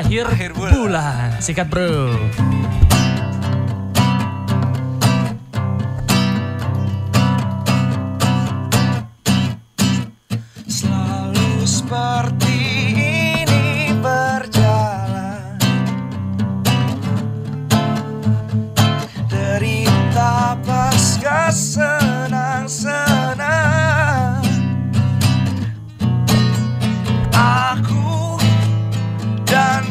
akhir bulan. Sikat bro. Selalu seperti ini berjalan, derita pasca senang-senang. Aku dan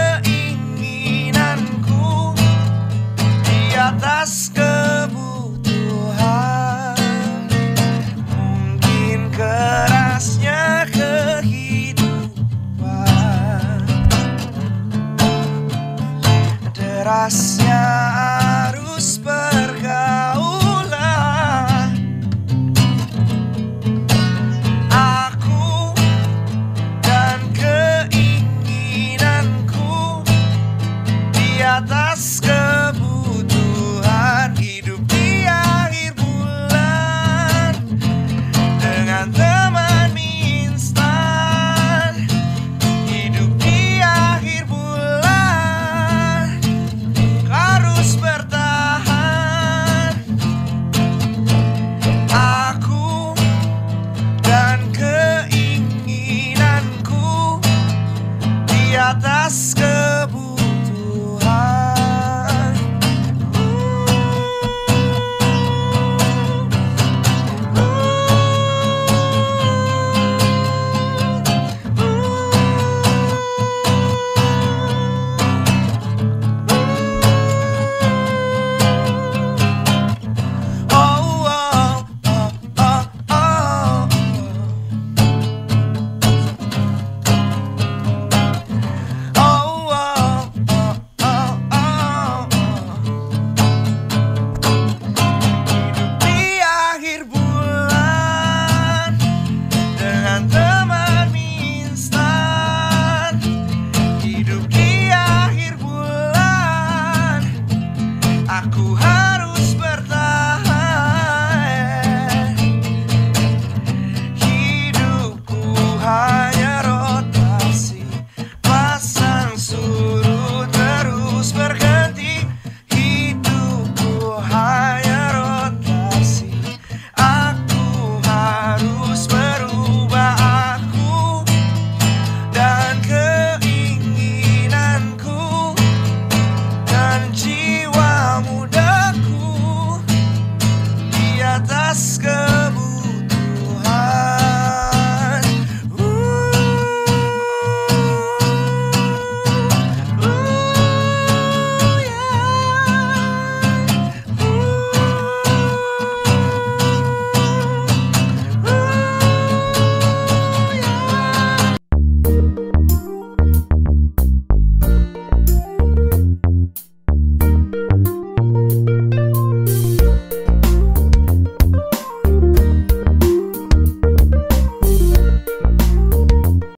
keinginanku di atas kebutuhan. Mungkin kerasnya kehidupan, derasnya arus pergaulan. Aku dan keinginanku di atas kebutuhan, hidup di akhir bulan dengan teman mie instan. Hidup di akhir bulan harus bertahan. Aku dan keinginanku di atas kebutuhan.